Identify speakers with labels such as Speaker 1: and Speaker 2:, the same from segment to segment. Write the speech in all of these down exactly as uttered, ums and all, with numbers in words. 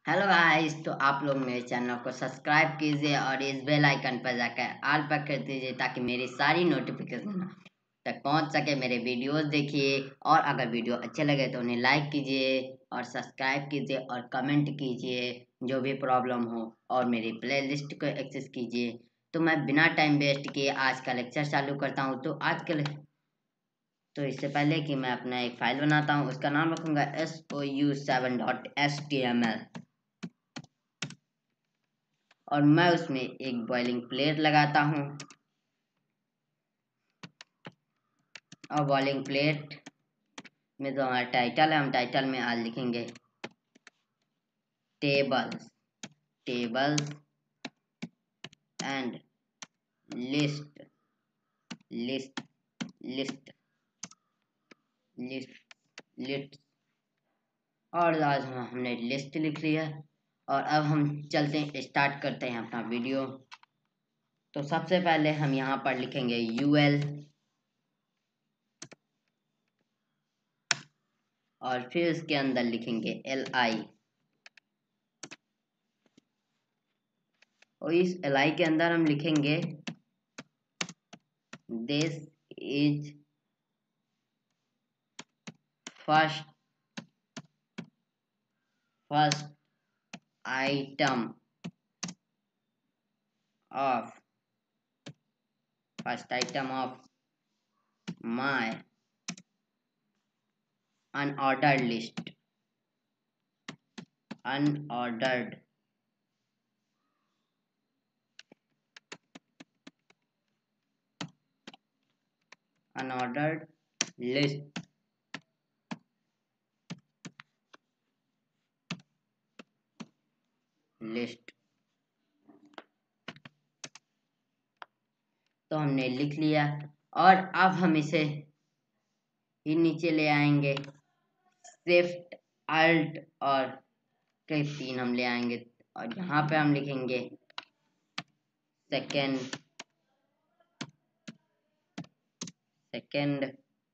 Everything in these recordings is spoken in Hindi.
Speaker 1: हेलो गाइस, तो आप लोग मेरे चैनल को सब्सक्राइब कीजिए और इस बेल आइकन पर जाकर ऑल पर कर दीजिए ताकि मेरी सारी नोटिफिकेशन तक पहुंच सके। मेरे वीडियोस देखिए और अगर वीडियो अच्छे लगे तो उन्हें लाइक कीजिए और सब्सक्राइब कीजिए और कमेंट कीजिए जो भी प्रॉब्लम हो, और मेरी प्लेलिस्ट को एक्सेस कीजिए। तो मैं बिना टाइम वेस्ट किए आज का लेक्चर चालू करता हूँ। तो आज का तो इससे पहले कि मैं अपना एक फाइल बनाता हूँ, उसका नाम रखूंगा S O U seven dot S T M L, और मैं उसमें एक बॉइलिंग प्लेट लगाता हूँ। और बॉइलिंग प्लेट में जो हमारा टाइटल है, हम टाइटल में आज लिखेंगे tables tables and list list list list list और आज हम हमने लिस्ट लिख लिया। और अब हम चलते हैं, स्टार्ट करते हैं अपना वीडियो। तो सबसे पहले हम यहाँ पर लिखेंगे यू एल, और फिर उसके अंदर लिखेंगे एल आई, और इस एल आई के अंदर हम लिखेंगे this is first first item of first item of my unordered list unordered unordered list list तो हमने लिख लिया, और अब हम इसे ही नीचे ले आएंगे। शिफ्ट अल्ट और के तीन हम ले आएंगे, और यहाँ पे हम लिखेंगे सेकेंड सेकेंड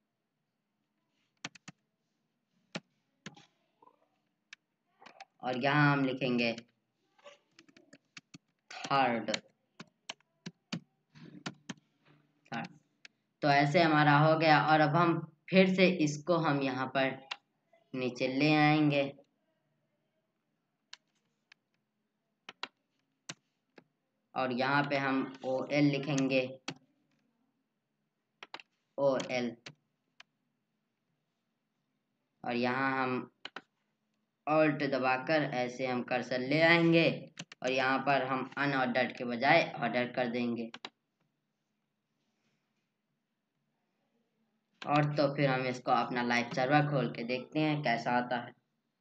Speaker 1: और यहाँ हम लिखेंगे थर्ड थर्ड तो ऐसे हमारा हो गया। और अब हम फिर से इसको हम यहाँ पर नीचे ले आएंगे, और यहाँ पे हम ओ एल लिखेंगे ओ एल, और यहाँ हम ऑल्ट दबाकर ऐसे हम कर्सर ले आएंगे, और यहाँ पर हम अनऑर्डर्ड के बजाय ऑर्डर कर देंगे। और तो फिर हम इसको अपना लाइव सर्वर खोल के देखते हैं कैसा आता है।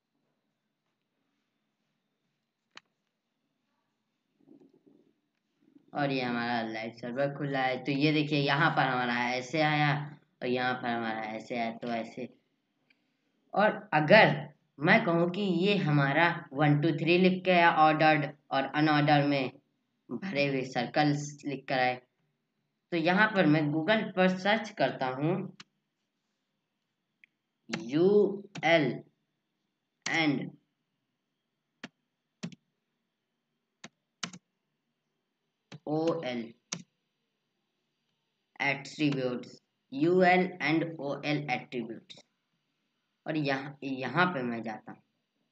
Speaker 1: और ये हमारा लाइव सर्वर खुला है। तो ये देखिए, यहाँ पर हमारा ऐसे आया और यहाँ पर हमारा ऐसे आया, तो ऐसे। और अगर मैं कहूँ कि ये हमारा वन टू थ्री लिख के आया ऑर्डर्ड, और अनऑर्डर में भरे हुए सर्कल्स लिख कर आए, तो यहाँ पर मैं गूगल पर सर्च करता हूँ U L and O L attributes U L and O L attributes, और यहाँ यहाँ पे मैं जाता हूँ।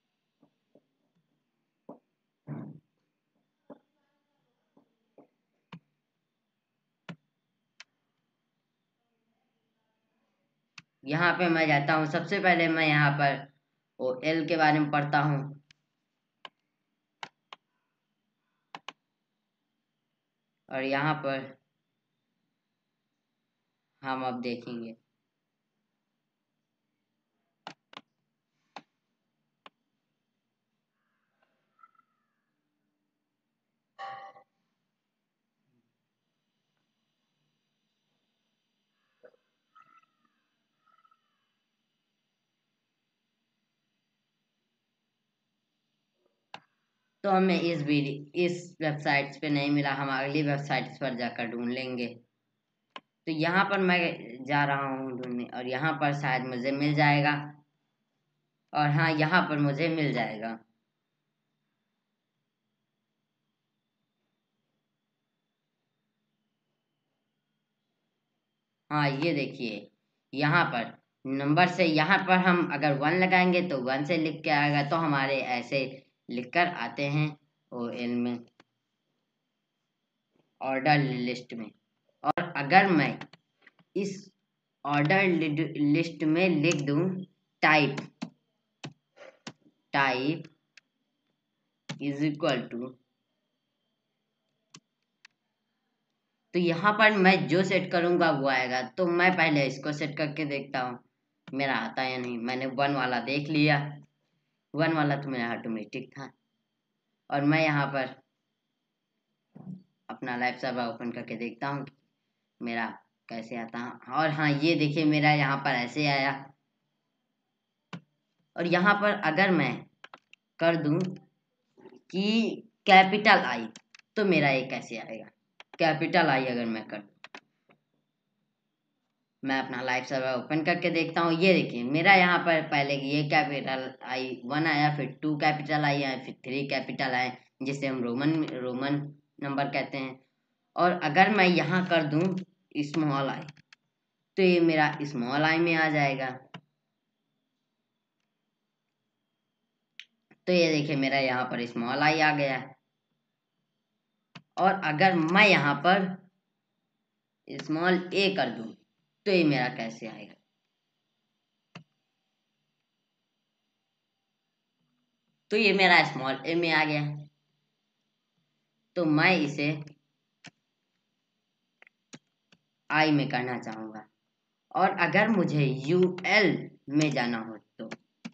Speaker 1: यहाँ पे मैं जाता हूँ, सबसे पहले मैं यहाँ पर ओ एल के बारे में पढ़ता हूँ, और यहाँ पर हम अब देखेंगे तो हमें इस वीडियो इस वेबसाइट पे नहीं मिला, हम अगली वेबसाइट पर जाकर ढूंढ लेंगे। तो यहाँ पर मैं जा रहा हूँ ढूंढने, और यहाँ पर शायद मुझे मिल जाएगा, और हाँ, यहाँ पर मुझे मिल जाएगा। हाँ ये देखिए यहाँ पर नंबर से यहाँ पर हम अगर वन लगाएंगे तो वन से लिख के आएगा, तो हमारे ऐसे लिखकर आते हैं ओ एल में, ऑर्डर लिस्ट में। और अगर मैं इस ऑर्डर लिस्ट में लिख दूं type type is equal to, तो यहाँ पर मैं जो सेट करूंगा वो आएगा। तो मैं पहले इसको सेट करके देखता हूँ मेरा आता है या नहीं। मैंने वन वाला देख लिया, वन वाला तो मेरा ऑटोमेटिक था। और मैं यहाँ पर अपना लाइव सर्वर ओपन करके देखता हूँ मेरा कैसे आता है। और हाँ ये देखिए मेरा यहाँ पर ऐसे आया। और यहाँ पर अगर मैं कर दूं कि कैपिटल आई, तो मेरा ये कैसे आएगा, कैपिटल आई अगर मैं कर, मैं अपना लाइव सर्वर ओपन करके देखता हूँ। ये देखिए मेरा यहाँ पर पहले ये कैपिटल आई वन आया, फिर टू कैपिटल आई आए, फिर थ्री कैपिटल आए, जिसे हम रोमन रोमन नंबर कहते हैं। और अगर मैं यहाँ कर दूं स्मॉल आई, तो ये मेरा स्मॉल आई में आ जाएगा। तो ये देखिए मेरा यहाँ पर स्मॉल आई आ गया। और अगर मैं यहाँ पर स्मॉल ए कर दूं, तो ये मेरा कैसे आएगा, तो ये मेरा स्मॉल ए में आ गया। तो मैं इसे आई में करना चाहूंगा। और अगर मुझे यू एल में जाना हो तो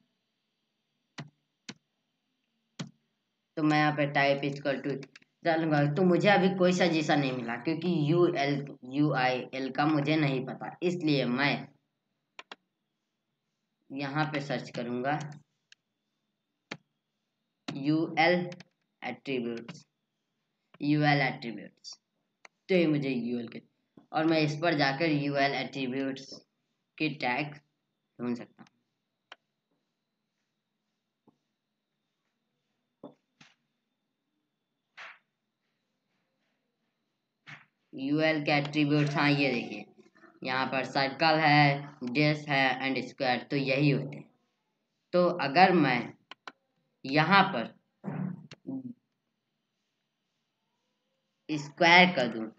Speaker 1: तो मैं यहाँ पे टाइप इक्वल टू डालूंगा। तो मुझे अभी कोई सजेशन नहीं मिला, क्योंकि U L U I L का मुझे नहीं पता, इसलिए मैं यहाँ पे सर्च करूंगा U L attributes U L attributes, तो ये मुझे यूएल के, और मैं इस पर जाकर यूएल एट्रीब्यूट्स के टैग ढूंढ सकता हूँ। यूएल के एट्रीब्यूट्स, हाँ ये देखिए यहाँ पर सर्कल है, डिस है एंड स्क्वायर, तो यही होते हैं। तो अगर मैं यहाँ पर स्क्वायर कर दूं,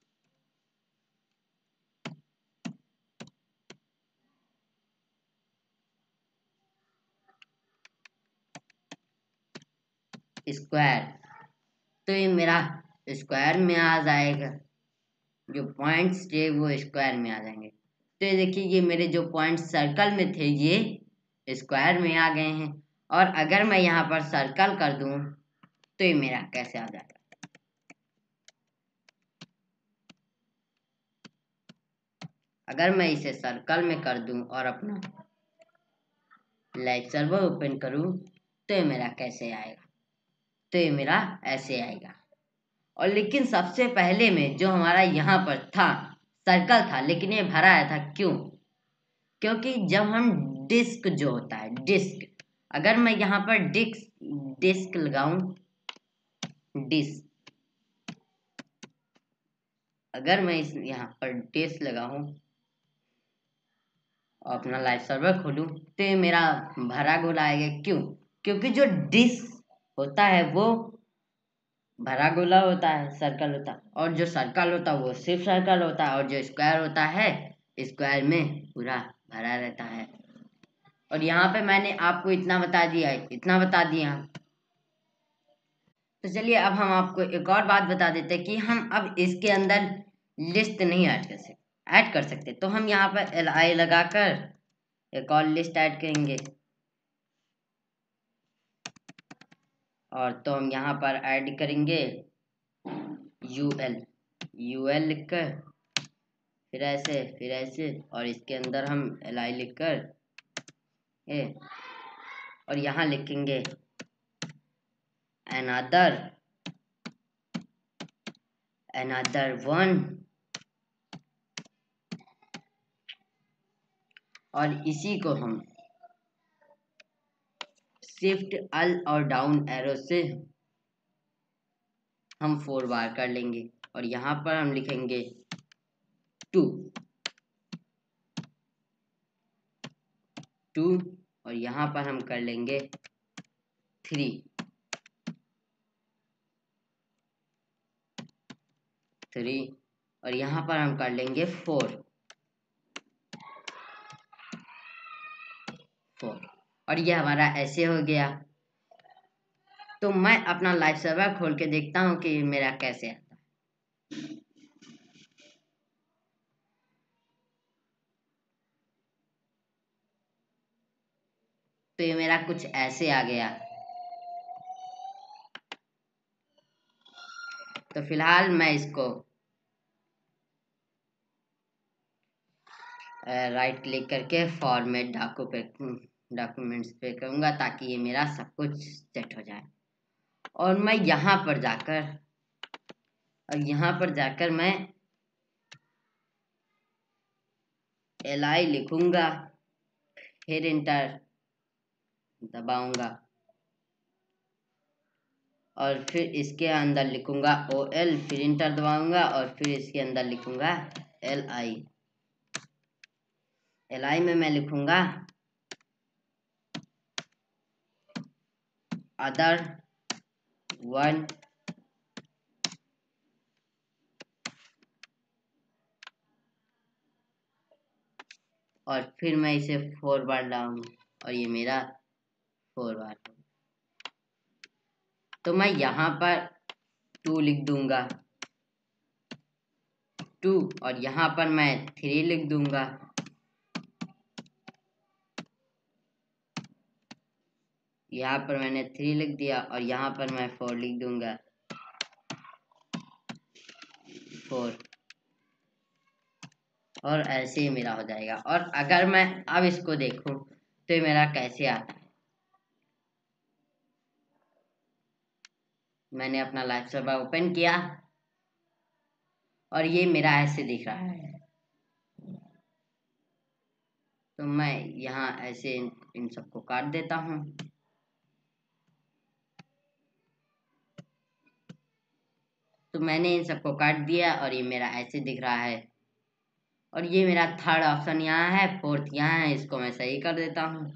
Speaker 1: स्क्वायर, तो ये मेरा स्क्वायर में आ जाएगा, जो पॉइंट्स थे वो स्क्वायर में आ जाएंगे। तो ये देखिए ये मेरे जो पॉइंट्स सर्कल में थे ये स्क्वायर में आ गए हैं। और अगर मैं यहाँ पर सर्कल कर दूं, तो ये मेरा कैसे आ जाएगा, अगर मैं इसे सर्कल में कर दूं और अपना लाइव सर्वर ओपन करूं, तो ये मेरा कैसे आएगा, तो ये मेरा ऐसे आएगा। और लेकिन सबसे पहले में जो हमारा यहाँ पर था सर्कल था, लेकिन ये भरा आया था, क्यों, क्योंकि जब हम डिस्क जो होता है डिस्क, अगर मैं यहाँ पर डिस्क डिस्क लगाऊं डिस्क अगर मैं इस यहाँ पर डिस्क लगाऊं और अपना लाइव सर्वर खोलूं, तो ये मेरा भरा गोला आएगा। क्यों, क्योंकि जो डिस्क होता है वो भरा गोला होता है, सर्कल होता है, और जो सर्कल होता है वो सिर्फ सर्कल होता है, और जो स्क्वायर होता है स्क्वायर में पूरा भरा रहता है। और यहाँ पे मैंने आपको इतना बता दिया है, इतना बता दिया। तो चलिए अब हम आपको एक और बात बता देते हैं कि हम अब इसके अंदर लिस्ट नहीं ऐड कर सकते ऐड कर सकते तो हम यहाँ पर एल आई लगाकर एक और लिस्ट ऐड करेंगे। और तो हम यहाँ पर ऐड करेंगे यू एल यू एल लिखकर, फिर ऐसे फिर ऐसे, और इसके अंदर हम एल आई लिखकर ए, और यहाँ लिखेंगे another another one, और इसी को हम शिफ्ट अल और डाउन एरो से हम फोर बार कर लेंगे। और यहाँ पर हम लिखेंगे टू टू और यहाँ पर हम कर लेंगे थ्री, थ्री और यहाँ पर हम कर लेंगे फोर, फोर और ये हमारा ऐसे हो गया। तो मैं अपना लाइव सर्वर खोल के देखता हूँ कि मेरा कैसे आता है। तो ये मेरा कुछ ऐसे आ गया। तो फिलहाल मैं इसको राइट क्लिक करके फॉर्मेट डाकू पे डॉक्यूमेंट्स पे करूँगा ताकि ये मेरा सब कुछ सेट हो जाए। और मैं यहाँ पर जाकर और यहाँ पर जाकर मैं एल आई लिखूँगा, फिर इंटर दबाऊँगा और फिर इसके अंदर लिखूँगा ओ एल, फिर इंटर दबाऊँगा और फिर इसके अंदर लिखूँगा एल आई। एल आई में मैं लिखूँगा अदर वन और फिर मैं इसे फोर बार लाऊंगा और ये मेरा फोर बार। तो मैं यहाँ पर टू लिख दूंगा, टू और यहाँ पर मैं थ्री लिख दूंगा, यहाँ पर मैंने थ्री लिख दिया और यहाँ पर मैं फोर लिख दूंगा, फोर और ऐसे ही मेरा हो जाएगा। और अगर मैं अब इसको देखूं तो ये मेरा कैसे आता है। मैंने अपना लाइव सर्वर ओपन किया और ये मेरा ऐसे दिख रहा है। तो मैं यहाँ ऐसे इन, इन सबको काट देता हूँ। तो मैंने इन सबको काट दिया और ये मेरा ऐसे दिख रहा है। और ये मेरा थर्ड ऑप्शन यहाँ है, फोर्थ यहाँ है, इसको मैं सही कर देता हूँ।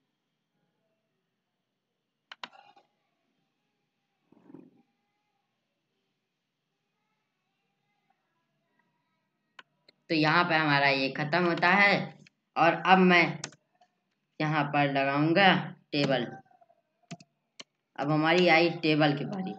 Speaker 1: तो यहाँ पे हमारा ये खत्म होता है और अब मैं यहाँ पर लगाऊंगा टेबल। अब हमारी आई टेबल की बारी।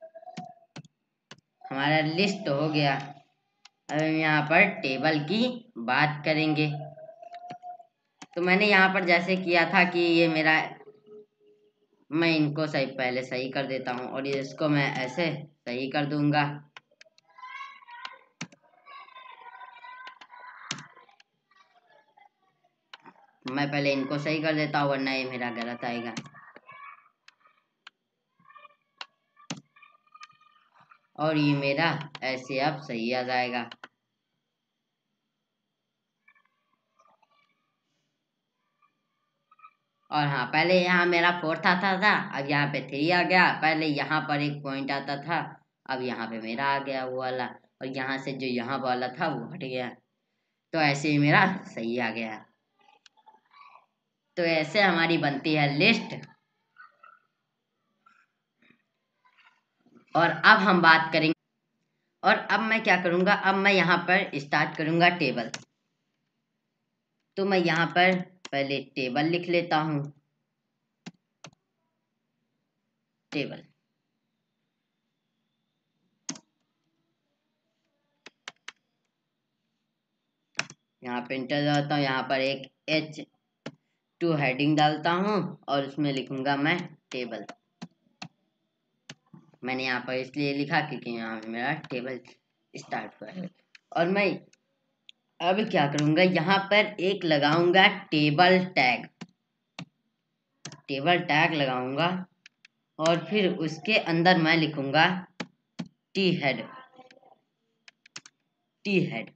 Speaker 1: हमारा लिस्ट तो हो गया, अब हम यहाँ पर टेबल की बात करेंगे। तो मैंने यहाँ पर जैसे किया था कि ये मेरा, मैं इनको सही पहले सही कर देता हूँ और इसको मैं ऐसे सही कर दूंगा। मैं पहले इनको सही कर देता हूँ वरना ये मेरा गलत आएगा। और ये मेरा ऐसे अब सही आ जाएगा। और हाँ, पहले यहाँ मेरा फोर्थ आता था, अब यहाँ पे थ्री आ गया। पहले यहाँ पर एक पॉइंट आता था, अब यहाँ पे मेरा आ गया वो वाला, और यहाँ से जो यहाँ वाला था वो हट गया। तो ऐसे ही मेरा सही आ गया। तो ऐसे हमारी बनती है लिस्ट। और अब हम बात करेंगे, और अब मैं क्या करूँगा, अब मैं यहाँ पर स्टार्ट करूँगा टेबल। तो मैं यहाँ पर पहले टेबल लिख लेता हूँ, टेबल। यहाँ पे इंटर डालता हूँ, यहाँ पर एक एच टू हेडिंग डालता हूँ और उसमें लिखूंगा मैं टेबल। मैंने यहाँ पर इसलिए लिखा क्योंकि यहाँ पे मेरा टेबल स्टार्ट हुआ है। और मैं अब क्या करूँगा, यहाँ पर एक लगाऊंगा टेबल टैग, टेबल टैग लगाऊंगा और फिर उसके अंदर मैं लिखूंगा T head, T head,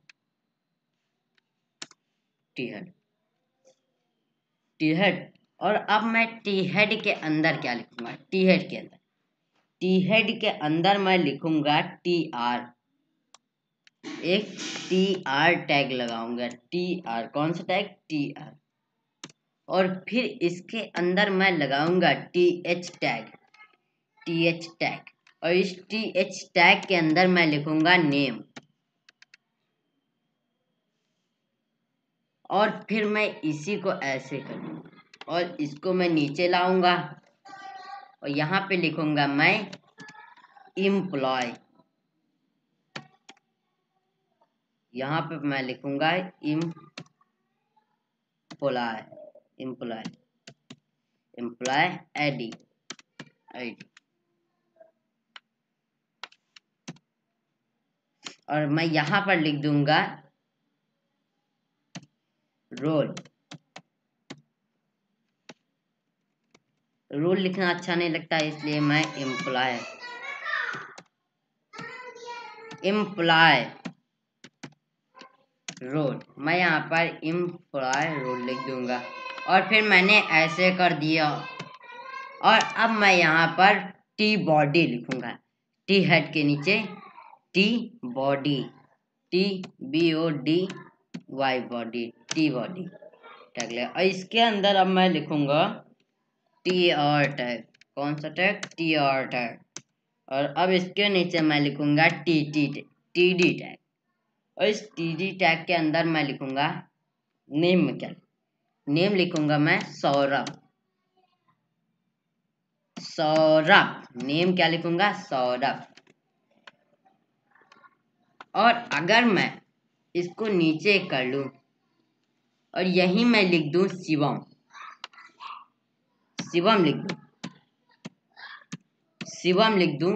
Speaker 1: T head, T head. और अब मैं टी हेड के अंदर क्या लिखूंगा, टी हेड के अंदर, टी हेड के अंदर मैं लिखूंगा टी आर, एक टी आर टैग लगाऊंगा, टी आर, कौन सा टैग, टी आर। और फिर इसके अंदर मैं लगाऊंगा T H tag, T H tag, और इस टी एच टैग के अंदर मैं लिखूंगा नेम, और फिर मैं इसी को ऐसे करूंगा और इसको मैं नीचे लाऊंगा और यहाँ पे लिखूंगा मैं एम्प्लॉय, यहाँ पे मैं लिखूंगा employ, employ, employ ID, ID, और मैं यहाँ पर लिख दूंगा रोल। रोल लिखना अच्छा नहीं लगता इसलिए मैं एम्प्लॉय, एम्प्लॉय रोल, मैं यहाँ पर एम्प्लॉय रोल लिख दूंगा और फिर मैंने ऐसे कर दिया। और अब मैं यहाँ पर टी बॉडी लिखूंगा, टी हेड के नीचे T body, T B O D Y body, T body tag ले। और इसके अंदर अब मैं लिखूंगा टी आर टैग, कौन सा टैग, टी आर टैग, और अब इसके नीचे मैं लिखूंगा T T T D tag, और इस टी डी टैग के अंदर मैं लिखूंगा नेम, में क्या नेम लिखूंगा मैं सौरभ, सौरभ नेम क्या लिखूंगा सौरभ। और अगर मैं इसको नीचे कर लूं और यहीं मैं लिख दूं शिवम, शिवम लिख दूं, शिवम लिख दूं,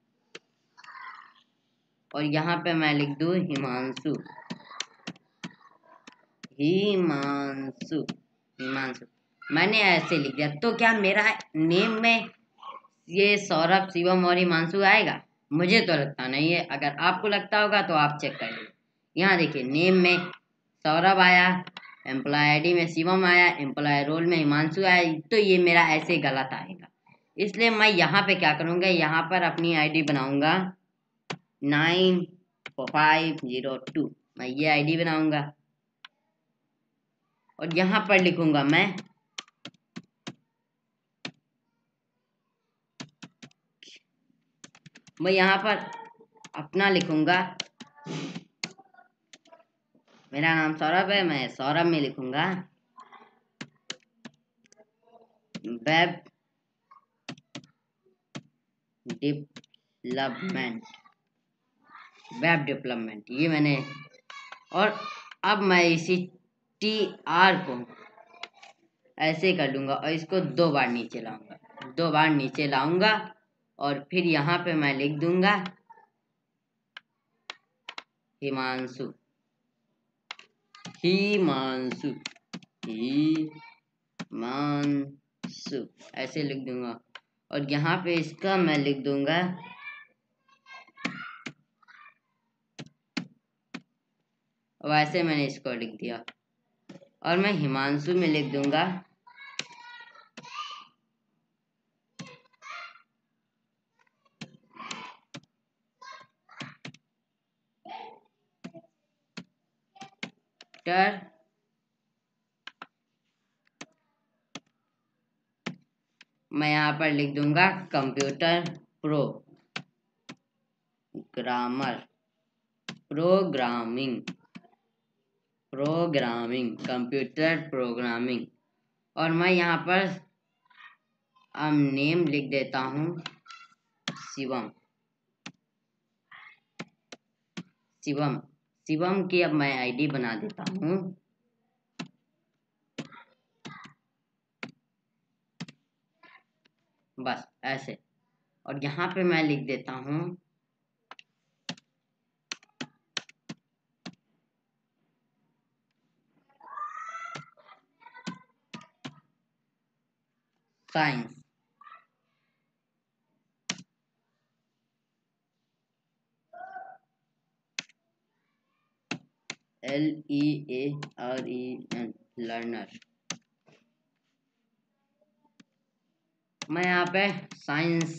Speaker 1: और यहाँ पे मैं लिख दूं हिमांशु, हिमांशु, हिमांशु, मैंने ऐसे लिख दिया। तो क्या मेरा नेम में ये सौरभ, शिवम और हिमांशु आएगा? मुझे तो लगता नहीं है। अगर आपको लगता होगा तो आप चेक कर लीजिए। यहाँ देखिए नेम में सौरभ आया, एम्प्लॉय आईडी में शिवम आया, एम्प्लॉय रोल में हिमांशु आया, तो ये मेरा ऐसे गलत आएगा। इसलिए मैं यहाँ पे क्या करूँगा, यहाँ पर अपनी आईडी बनाऊंगा नाइन फाइव जीरो टू, मैं ये आईडी बनाऊंगा और यहाँ पर लिखूंगा मैं मैं यहाँ पर अपना लिखूंगा, मेरा नाम सौरभ है, मैं सौरभ में लिखूंगा वेब डेवलपमेंट, वेब डेवलपमेंट, ये मैंने। और अब मैं इसी टी आर को ऐसे कर लूंगा और इसको दो बार नीचे लाऊंगा, दो बार नीचे लाऊंगा और फिर यहाँ पे मैं लिख दूंगा हिमांशु, हिमांशु, हिमांशु ऐसे लिख दूंगा और यहाँ पे इसका मैं लिख दूंगा वैसे मैंने इसको लिख दिया और मैं हिमांशु में लिख दूंगा टर मैं यहाँ पर लिख दूंगा computer programmer, programming, programming, computer programming. और मैं यहाँ पर अब नेम लिख देता हूँ शिवम, शिवम, शिवम की अब मैं आईडी बना देता हूँ बस ऐसे। और यहाँ पे मैं लिख देता हूँ science, L E A R E N, learner. मैं यहाँ पे साइंस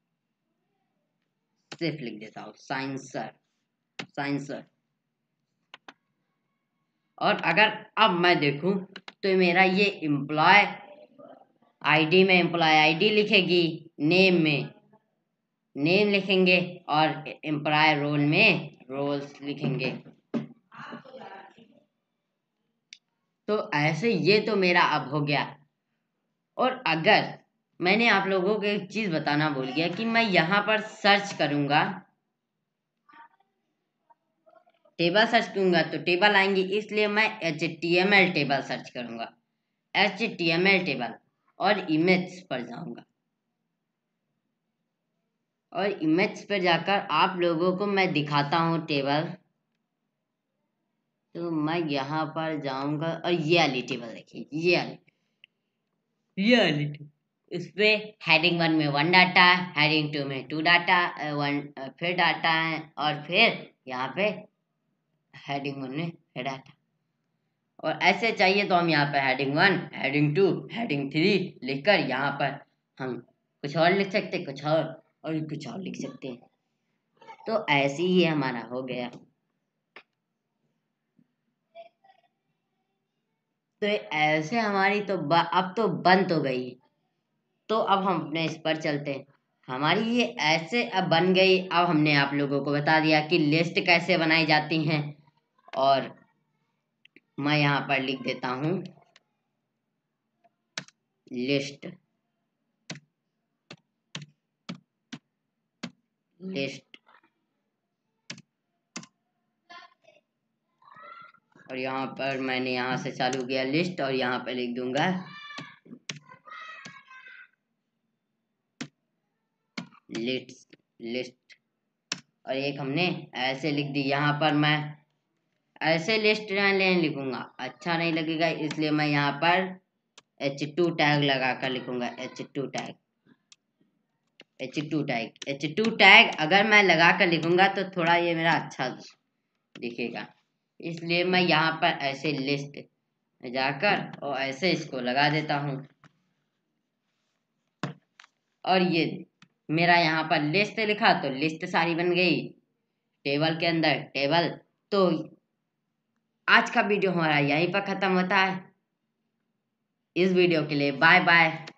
Speaker 1: सिर्फ लिख देता हूँ, साइंसर, साइंसर। और अगर अब मैं देखूं तो मेरा ये एम्प्लॉय आईडी में एम्प्लॉय आईडी लिखेगी, नेम में नेम लिखेंगे और एम्प्लॉय रोल में रोल्स लिखेंगे। तो ऐसे ये तो मेरा अब हो गया। और अगर मैंने आप लोगों को एक चीज बताना भूल गया कि मैं यहाँ पर सर्च करूंगा, टेबल सर्च करूंगा तो टेबल आएंगे, इसलिए मैं H T M L table search करूंगा, H T M L table, और इमेज पर जाऊंगा। और इमेज पर जाकर आप लोगों को मैं दिखाता हूँ टेबल। तो मैं यहाँ पर जाऊंगा और ये वाली टेबल देखिए, ये वाली ये वाली इस पे हेडिंग वन में वन डाटा है, हेडिंग टू में टू डाटा, वन फिर डाटा है, और फिर यहाँ पे हेडिंग वन में है डाटा। और ऐसे चाहिए तो हम यहाँ पे heading one, heading two, heading three लिखकर यहाँ पर हम कुछ और लिख सकते, कुछ और और कुछ और लिख सकते हैं। तो ऐसे ही हमारा हो गया। तो ऐसे हमारी तो अब तो बन तो गई। तो अब हम अपने इस पर चलते हैं। हमारी ये ऐसे अब बन गई। अब हमने आप लोगों को बता दिया कि लिस्ट कैसे बनाई जाती हैं। और मैं यहाँ पर लिख देता हूँ लिस्ट लिस्ट और यहाँ पर मैंने यहाँ से चालू किया लिस्ट, और यहाँ पर लिख दूंगा लिस्ट लिस्ट और एक हमने ऐसे लिख दी। यहाँ पर मैं ऐसे लिस्ट नहीं लिखूंगा, अच्छा नहीं लगेगा, इसलिए मैं यहाँ पर एच टू टैग लगाकर लिखूंगा, H two tag H two tag H two tag अगर मैं लगा कर लिखूंगा तो थोड़ा ये मेरा अच्छा दिखेगा, इसलिए मैं यहाँ पर ऐसे लिस्ट जाकर और ऐसे इसको लगा देता हूँ। और ये मेरा यहाँ पर लिस्ट लिखा तो लिस्ट सारी बन गई टेबल के अंदर टेबल। तो आज का वीडियो हमारा यहीं पर खत्म होता है। इस वीडियो के लिए बाय बाय।